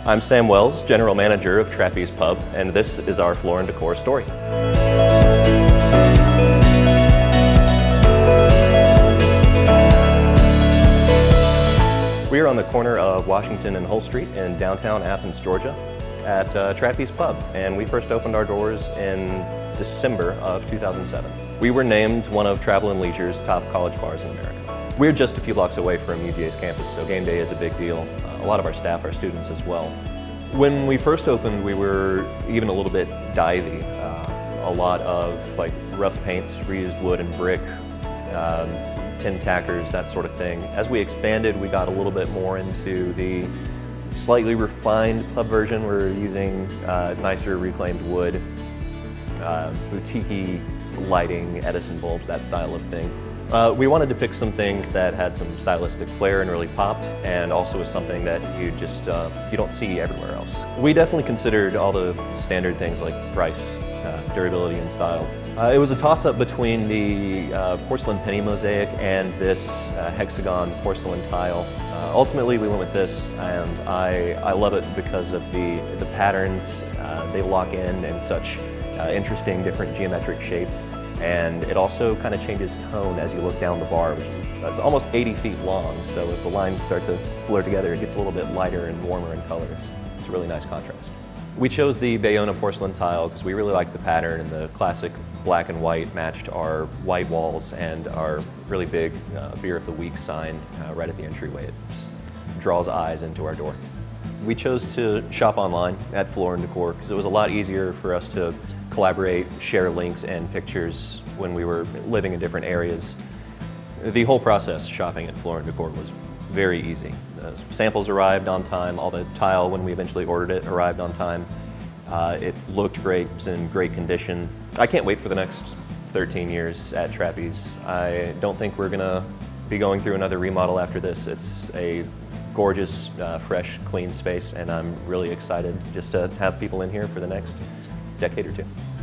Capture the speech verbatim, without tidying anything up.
I'm Sam Wells, General Manager of Trappeze Pub, and this is our floor and decor story. We are on the corner of Washington and Hull Street in downtown Athens, Georgia, at uh, Trappeze Pub, and we first opened our doors in December of two thousand seven. We were named one of Travel and Leisure's top college bars in America. We're just a few blocks away from U G A's campus, so game day is a big deal. Uh, a lot of our staff are students as well. When we first opened, we were even a little bit divey. Uh, a lot of like rough paints, reused wood and brick, um, tin tackers, that sort of thing. As we expanded, we got a little bit more into the slightly refined pub version. We're using uh, nicer reclaimed wood, uh, boutique-y lighting, Edison bulbs, that style of thing. Uh, we wanted to pick some things that had some stylistic flair and really popped, and also was something that you just uh, you don't see everywhere else. We definitely considered all the standard things like price, uh, durability, and style. Uh, it was a toss-up between the uh, porcelain penny mosaic and this uh, hexagon porcelain tile. Uh, ultimately, we went with this, and I, I love it because of the, the patterns. Uh, they lock in in such uh, interesting, different geometric shapes. And it also kind of changes tone as you look down the bar, which is it's almost eighty feet long. So as the lines start to blur together, it gets a little bit lighter and warmer in color. It's, it's a really nice contrast. We chose the Bayona porcelain tile because we really liked the pattern, and the classic black and white matched our white walls and our really big uh, Beer of the Week sign uh, right at the entryway. It just draws eyes into our door. We chose to shop online at Floor and Decor because it was a lot easier for us to collaborate, share links and pictures when we were living in different areas. The whole process shopping at Floor and Decor was very easy. The samples arrived on time, all the tile when we eventually ordered it arrived on time. Uh, it looked great, it was in great condition. I can't wait for the next thirteen years at Trappeze. I don't think we're gonna be going through another remodel after this. It's a gorgeous, uh, fresh, clean space, and I'm really excited just to have people in here for the next decade or two.